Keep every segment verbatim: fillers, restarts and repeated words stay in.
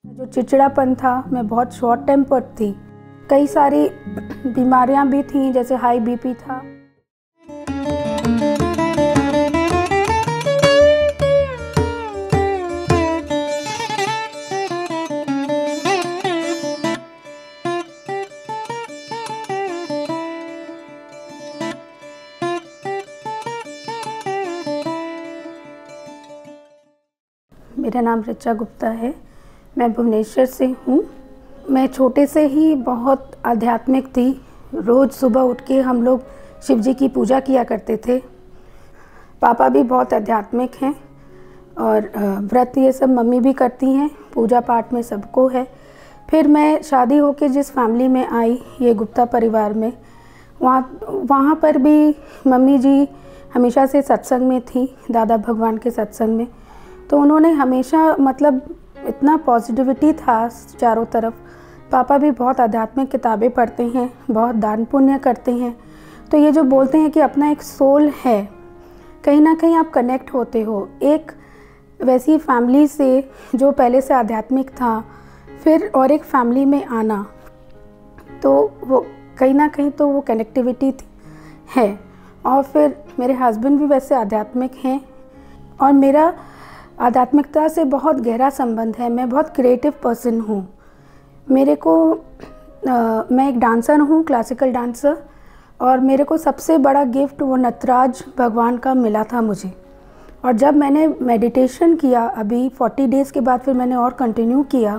जो चिड़चिड़ापन था, मैं बहुत शॉर्ट टेम्पर्ड थी। कई सारी बीमारियां भी थीं, जैसे हाई बीपी था। मेरा नाम ऋचा गुप्ता है। मैं भुवनेश्वर से हूँ। मैं छोटे से ही बहुत आध्यात्मिक थी। रोज़ सुबह उठ के हम लोग शिव जी की पूजा किया करते थे। पापा भी बहुत आध्यात्मिक हैं और व्रत ये सब मम्मी भी करती हैं, पूजा पाठ में सबको है। फिर मैं शादी होके जिस फैमिली में आई, ये गुप्ता परिवार में, वहाँ वहाँ पर भी मम्मी जी हमेशा से सत्संग में थी, दादा भगवान के सत्संग में। तो उन्होंने हमेशा मतलब इतना पॉजिटिविटी था चारों तरफ। पापा भी बहुत आध्यात्मिक किताबें पढ़ते हैं, बहुत दान पुण्य करते हैं। तो ये जो बोलते हैं कि अपना एक सोल है, कहीं ना कहीं आप कनेक्ट होते हो एक वैसी फैमिली से जो पहले से आध्यात्मिक था, फिर और एक फैमिली में आना, तो वो कहीं ना कहीं तो वो कनेक्टिविटी थी है। और फिर मेरे हस्बैंड भी वैसे आध्यात्मिक हैं और मेरा आध्यात्मिकता से बहुत गहरा संबंध है। मैं बहुत क्रिएटिव पर्सन हूँ। मेरे को आ, मैं एक डांसर हूँ, क्लासिकल डांसर, और मेरे को सबसे बड़ा गिफ्ट वो नटराज भगवान का मिला था मुझे। और जब मैंने मेडिटेशन किया अभी चालीस डेज़ के बाद, फिर मैंने और कंटिन्यू किया,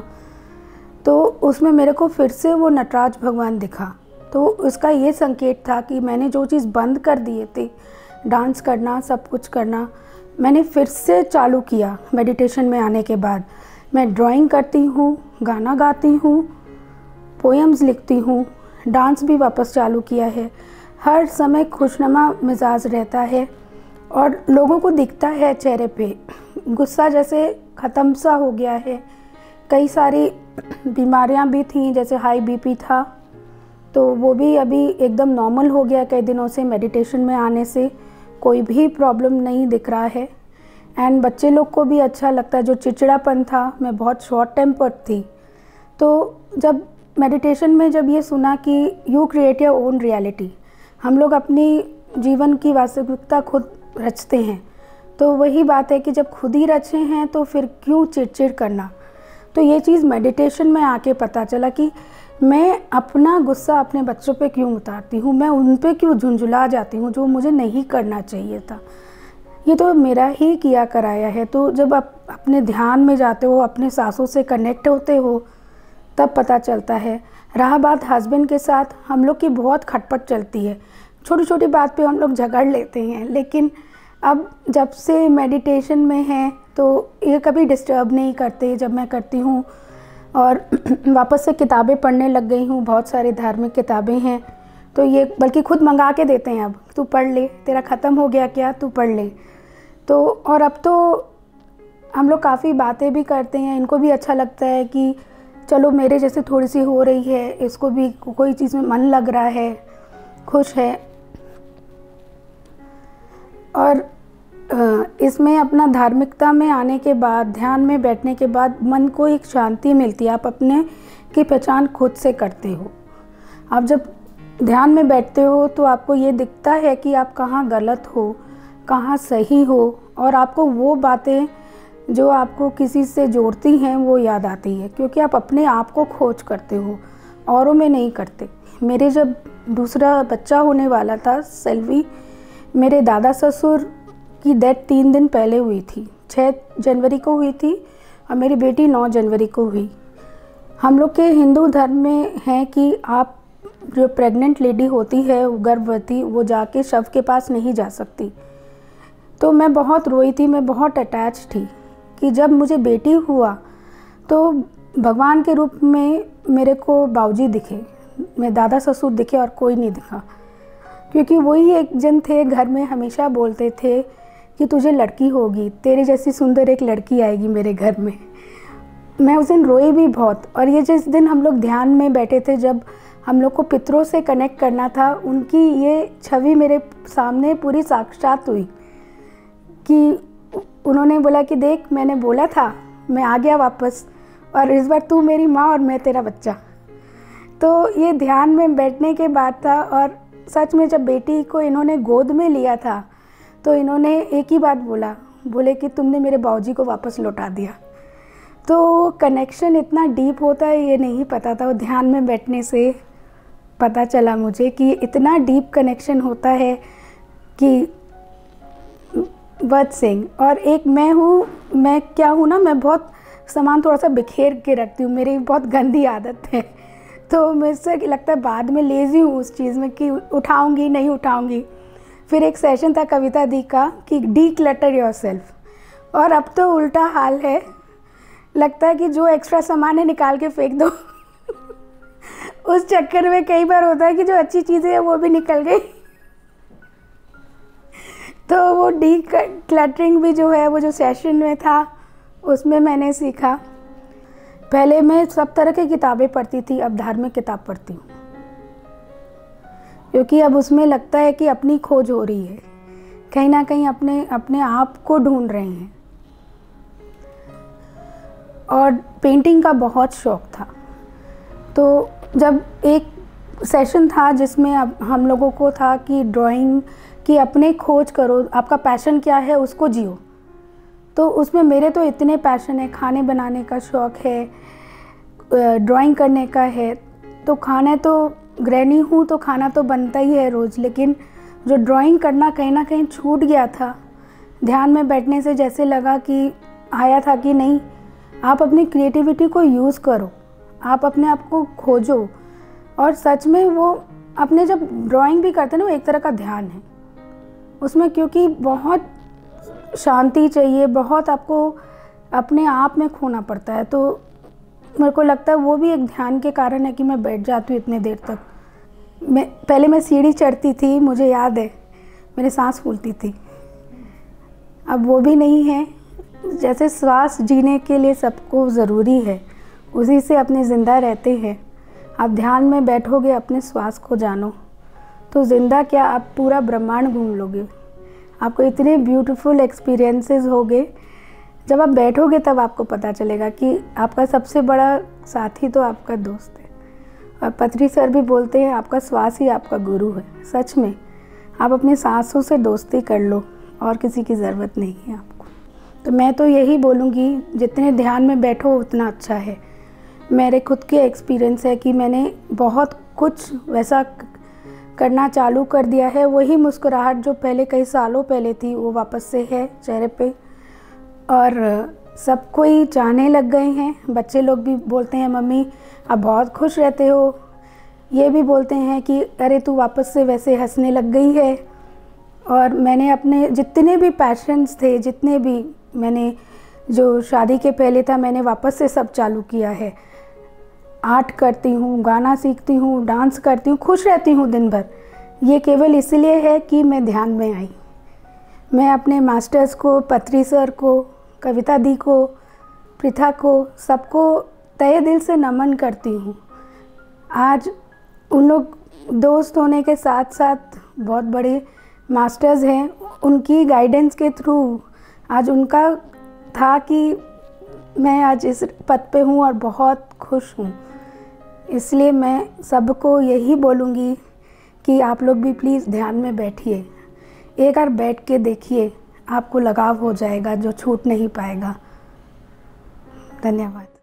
तो उसमें मेरे को फिर से वो नटराज भगवान दिखा। तो उसका ये संकेत था कि मैंने जो चीज़ बंद कर दिए थे, डांस करना, सब कुछ करना, मैंने फिर से चालू किया मेडिटेशन में आने के बाद। मैं ड्राइंग करती हूँ, गाना गाती हूँ, पोएम्स लिखती हूँ, डांस भी वापस चालू किया है। हर समय खुशनुमा मिजाज रहता है और लोगों को दिखता है चेहरे पे, गुस्सा जैसे ख़त्म सा हो गया है। कई सारी बीमारियाँ भी थीं, जैसे हाई बीपी था, तो वो भी अभी एकदम नॉर्मल हो गया कई दिनों से। मेडिटेशन में आने से कोई भी प्रॉब्लम नहीं दिख रहा है। एंड बच्चे लोग को भी अच्छा लगता है। जो चिड़चिड़ापन था, मैं बहुत शॉर्ट टेम्पर्ड थी। तो जब मेडिटेशन में जब ये सुना कि you create your own reality, हम लोग अपनी जीवन की वास्तविकता खुद रचते हैं, तो वही बात है कि जब खुद ही रचे हैं तो फिर क्यों चिड़चिड़ करना। तो ये चीज़ मेडिटेशन में आके पता चला कि मैं अपना गुस्सा अपने बच्चों पे क्यों उतारती हूँ, मैं उन पे क्यों झुंझुला जाती हूँ, जो मुझे नहीं करना चाहिए था। ये तो मेरा ही किया कराया है। तो जब आप अपने ध्यान में जाते हो, अपने सांसों से कनेक्ट होते हो, तब पता चलता है। रहा बात हस्बैंड के साथ, हम लोग की बहुत खटपट चलती है, छोटी छोटी बात पे हम लोग झगड़ लेते हैं, लेकिन अब जब से मेडिटेशन में हैं तो ये कभी डिस्टर्ब नहीं करते जब मैं करती हूँ। और वापस से किताबें पढ़ने लग गई हूँ, बहुत सारी धार्मिक किताबें हैं, तो ये बल्कि खुद मंगा के देते हैं, अब तू पढ़ ले, तेरा ख़त्म हो गया क्या, तू पढ़ ले। तो और अब तो हम लोग काफ़ी बातें भी करते हैं, इनको भी अच्छा लगता है कि चलो मेरे जैसे थोड़ी सी हो रही है, इसको भी कोई चीज़ में मन लग रहा है, खुश है। और इसमें अपना धार्मिकता में आने के बाद, ध्यान में बैठने के बाद मन को एक शांति मिलती है। आप अपने की पहचान खुद से करते हो। आप जब ध्यान में बैठते हो तो आपको ये दिखता है कि आप कहाँ गलत हो, कहाँ सही हो, और आपको वो बातें जो आपको किसी से जोड़ती हैं वो याद आती है, क्योंकि आप अपने आप को खोज करते हो, औरों में नहीं करते। मेरे जब दूसरा बच्चा होने वाला था, सेल्वी, मेरे दादा ससुर की डेथ तीन दिन पहले हुई थी। छः जनवरी को हुई थी और मेरी बेटी नौ जनवरी को हुई। हम लोग के हिंदू धर्म में है कि आप जो प्रेग्नेंट लेडी होती है, गर्भवती, वो जाके शव के पास नहीं जा सकती। तो मैं बहुत रोई थी, मैं बहुत अटैच थी कि जब मुझे बेटी हुआ तो भगवान के रूप में मेरे को बाबूजी दिखे, मेरे दादा ससुर दिखे, और कोई नहीं दिखा, क्योंकि वही एक जन थे घर में, हमेशा बोलते थे कि तुझे लड़की होगी, तेरे जैसी सुंदर एक लड़की आएगी मेरे घर में। मैं उस दिन रोई भी बहुत। और ये जिस दिन हम लोग ध्यान में बैठे थे, जब हम लोग को पितरों से कनेक्ट करना था, उनकी ये छवि मेरे सामने पूरी साक्षात हुई कि उन्होंने बोला कि देख, मैंने बोला था, मैं आ गया वापस। और इस बार तू मेरी माँ और मैं तेरा बच्चा। तो ये ध्यान में बैठने के बाद था। और सच में जब बेटी को इन्होंने गोद में लिया था तो इन्होंने एक ही बात बोला, बोले कि तुमने मेरे बाबूजी को वापस लौटा दिया। तो कनेक्शन इतना डीप होता है ये नहीं पता था, वो ध्यान में बैठने से पता चला मुझे कि इतना डीप कनेक्शन होता है कि वर्थ सेइंग। और एक मैं हूँ, मैं क्या हूँ ना, मैं बहुत सामान थोड़ा सा बिखेर के रखती हूँ, मेरी बहुत गंदी आदत है। तो मुझसे लगता है बाद में लेज़ी हूँ उस चीज़ में कि उठाऊँगी नहीं उठाऊँगी। फिर एक सेशन था कविता दी का कि डी क्लटर योरसेल्फ, और अब तो उल्टा हाल है, लगता है कि जो एक्स्ट्रा सामान है निकाल के फेंक दो। उस चक्कर में कई बार होता है कि जो अच्छी चीज़ें हैं वो भी निकल गई। तो वो डी क्लटरिंग भी जो है, वो जो सेशन में था उसमें मैंने सीखा। पहले मैं सब तरह की किताबें पढ़ती थी, अब धार्मिक किताब पढ़ती हूँ, क्योंकि अब उसमें लगता है कि अपनी खोज हो रही है, कहीं ना कहीं अपने अपने आप को ढूंढ रहे हैं। और पेंटिंग का बहुत शौक़ था। तो जब एक सेशन था जिसमें अब हम लोगों को था कि ड्राइंग की अपने खोज करो, आपका पैशन क्या है उसको जियो। तो उसमें मेरे तो इतने पैशन है, खाने बनाने का शौक़ है, ड्राइंग करने का है। तो खाना तो गृहिणी हूँ तो खाना तो बनता ही है रोज़, लेकिन जो ड्राइंग करना कहीं ना कहीं छूट गया था। ध्यान में बैठने से जैसे लगा कि आया था कि नहीं, आप अपनी क्रिएटिविटी को यूज़ करो, आप अपने आप को खोजो। और सच में वो अपने जब ड्राइंग भी करते हैं ना, वो एक तरह का ध्यान है उसमें, क्योंकि बहुत शांति चाहिए, बहुत आपको अपने आप में खोना पड़ता है। तो मेरे को लगता है वो भी एक ध्यान के कारण है कि मैं बैठ जाती हूँ इतने देर तक। मैं पहले मैं सीढ़ी चढ़ती थी, मुझे याद है मेरे सांस फूलती थी, अब वो भी नहीं है। जैसे श्वास जीने के लिए सबको ज़रूरी है, उसी से अपने ज़िंदा रहते हैं। आप ध्यान में बैठोगे, अपने श्वास को जानो, तो ज़िंदा क्या आप पूरा ब्रह्मांड घूम लोगे। आपको इतने ब्यूटीफुल एक्सपीरियंसेस होंगे, जब आप बैठोगे तब आपको पता चलेगा कि आपका सबसे बड़ा साथी तो आपका दोस्त है। और पत्री सर भी बोलते हैं आपका श्वास ही आपका गुरु है। सच में आप अपनी सांसों से दोस्ती कर लो, और किसी की ज़रूरत नहीं है आपको। तो मैं तो यही बोलूँगी, जितने ध्यान में बैठो उतना अच्छा है। मेरे खुद के एक्सपीरियंस है कि मैंने बहुत कुछ वैसा करना चालू कर दिया है। वही मुस्कुराहट जो पहले कई सालों पहले थी वो वापस से है चेहरे पे, और सब कोई चाहने लग गए हैं। बच्चे लोग भी बोलते हैं मम्मी आप बहुत खुश रहते हो, ये भी बोलते हैं कि अरे तू वापस से वैसे हंसने लग गई है। और मैंने अपने जितने भी पैशंस थे, जितने भी मैंने जो शादी के पहले था, मैंने वापस से सब चालू किया है। आर्ट करती हूँ, गाना सीखती हूँ, डांस करती हूँ, खुश रहती हूँ दिन भर। ये केवल इसलिए है कि मैं ध्यान में आई। मैं अपने मास्टर्स को, पत्री सर को, कविता दी को, पृथा को, सबको तहे दिल से नमन करती हूँ। आज उन लोग दोस्त होने के साथ साथ बहुत बड़े मास्टर्स हैं, उनकी गाइडेंस के थ्रू आज उनका था कि मैं आज इस पद पे हूँ और बहुत खुश हूँ। इसलिए मैं सबको यही बोलूँगी कि आप लोग भी प्लीज़ ध्यान में बैठिए, एक बार बैठ के देखिए, आपको लगाव हो जाएगा जो छूट नहीं पाएगा। धन्यवाद।